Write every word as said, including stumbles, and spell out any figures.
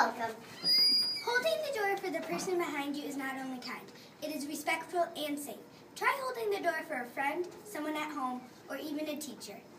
welcome. Holding the door for the person behind you is not only kind, it is respectful and safe. Try holding the door for a friend, someone at home, or even a teacher.